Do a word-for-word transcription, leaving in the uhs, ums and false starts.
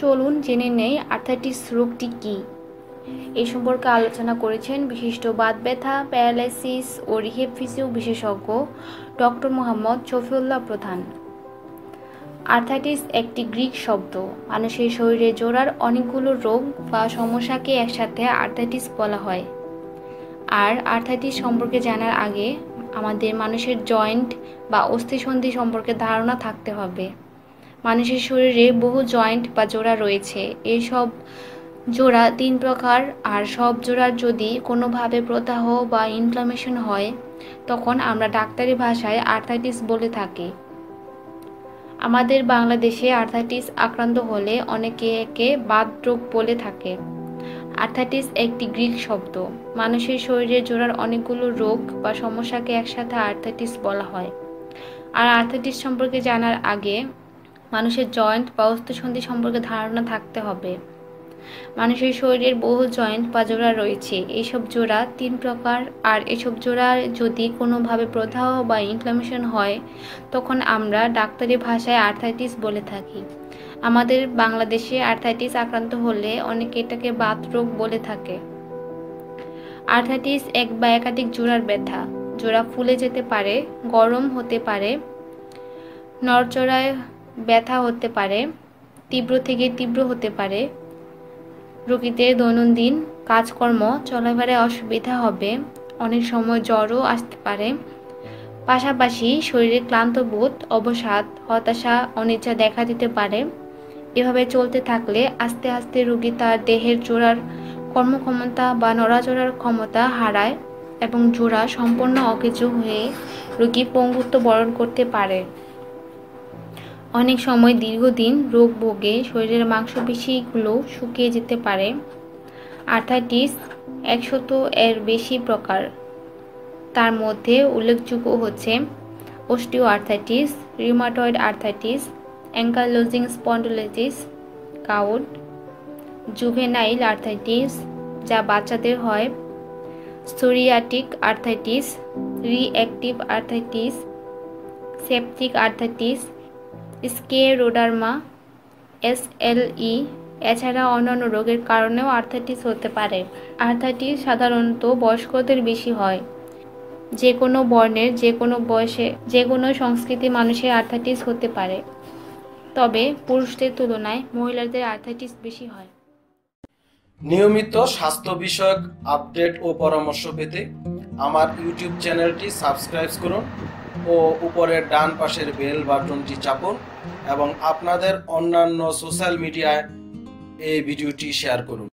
চলুন জেনে নেই আর্থ্রাইটিস রোগটি কী। এই সম্পর্কে আলোচনা করেছেন বিশিষ্ট বাত ব্যথা, প্যারালাইসিস ও রিহেব ফিজিও বিশেষজ্ঞ ডক্টর মোহাম্মদ শফিউল্লাহ প্রধান। আর্থ্রাইটিস একটি গ্রিক শব্দ। মানুষের শরীরে জোড়ার অনেকগুলো রোগ বা সমস্যাকে একসাথে আর্থ্রাইটিস বলা হয়। আর আর্থ্রাইটিস সম্পর্কে জানার আগে আমাদের মানুষের জয়েন্ট বা অস্থিসন্ধি সম্পর্কে ধারণা থাকতে হবে। মানুষের শরীরে বহু জয়েন্ট বা জোড়া রয়েছে। এইসব জোড়া তিন প্রকার, আর সব জোড়ার যদি কোনোভাবে প্রদাহ বা ইনফ্লামেশন হয় তখন আমরা ডাক্তারি ভাষায় আর্থ্রাইটিস বলে থাকি। আমাদের বাংলাদেশে আর্থ্রাইটিস আক্রান্ত হলে অনেকে একে বাত রোগ বলে থাকে। আর্থ্রাইটিস একটি গ্রিক শব্দ। মানুষের শরীরে জোড়ার অনেকগুলো রোগ বা সমস্যাকে একসাথে আর্থ্রাইটিস বলা হয়। আর আর্থ্রাইটিস সম্পর্কে জানার আগে মানুষের জয়েন্ট বা অস্থিসন্ধি সম্পর্কে ধারণা থাকতে হবে। মানুষের শরীরের বহু জয়েন্ট বা জোড়া রয়েছে। এইসব জোড়া তিন প্রকার, আর এসব জোড়ার যদি কোনোভাবে প্রদাহ বা ইনফ্লামেশন হয় তখন আমরা ডাক্তারি ভাষায় আর্থ্রাইটিস বলে থাকি। আমাদের বাংলাদেশে আর্থ্রাইটিস আক্রান্ত হলে অনেকে এটাকে বাত রোগ বলে থাকে। আর্থ্রাইটিস এক বা একাধিক জোড়ার ব্যথা। জোড়া ফুলে যেতে পারে, গরম হতে পারে, নড়চড়ায় ব্যথা হতে পারে, তীব্র থেকে তীব্র হতে পারে। রোগীদের দৈনন্দিন কাজকর্ম চলাফেরায় অসুবিধা হবে, অনেক সময় জ্বরও আসতে পারে। পাশাপাশি শরীরে ক্লান্ত বোধ, অবসাদ, হতাশা, অনিচ্ছা দেখা দিতে পারে। এভাবে চলতে থাকলে আস্তে আস্তে রোগী তার দেহের জোড়ার কর্মক্ষমতা বা নড়াচড়ার ক্ষমতা হারায় এবং জোড়া সম্পূর্ণ অকেজো হয়ে রোগী পঙ্গুত্ব বরণ করতে পারে। অনেক সময় দীর্ঘদিন রোগ ভোগে শরীরের মাংসপেশিগুলো শুকিয়ে যেতে পারে। আর্থ্রাইটিস একশত এর বেশি প্রকার। তার মধ্যে উল্লেখযোগ্য হচ্ছে osteo arthritis, rheumatoid arthritis, ankylosing spondylolitis, gout, juvenile arthritis যা বাচ্চাদের হয়, psoriatic arthritis, reactive arthritis, septic arthritis, scleroderma, SLE. এছাড়া অন্যান্য রোগের কারণেও আর্থ্রাইটিস হতে পারে। আর্থ্রাইটিস সাধারণত বয়স্কদের বেশি হয়। যে কোনো বর্ণের, যে কোনো বয়সে, যে কোনো সংস্কৃতির মানুষের আর্থ্রাইটিস হতে পারে, তবে পুরুষদের তুলনায় মহিলাদের আর্থ্রাইটিস বেশি হয়। নিয়মিত স্বাস্থ্য বিষয়ক আপডেট ও পরামর্শ পেতে আমার ইউটিউব চ্যানেলটি সাবস্ক্রাইব করুন ও উপরের ডান পাশের বেল বাটনটি চাপুন এবং আপনাদের অন্যান্য সোশ্যাল মিডিয়ায় এই ভিডিওটি শেয়ার করুন।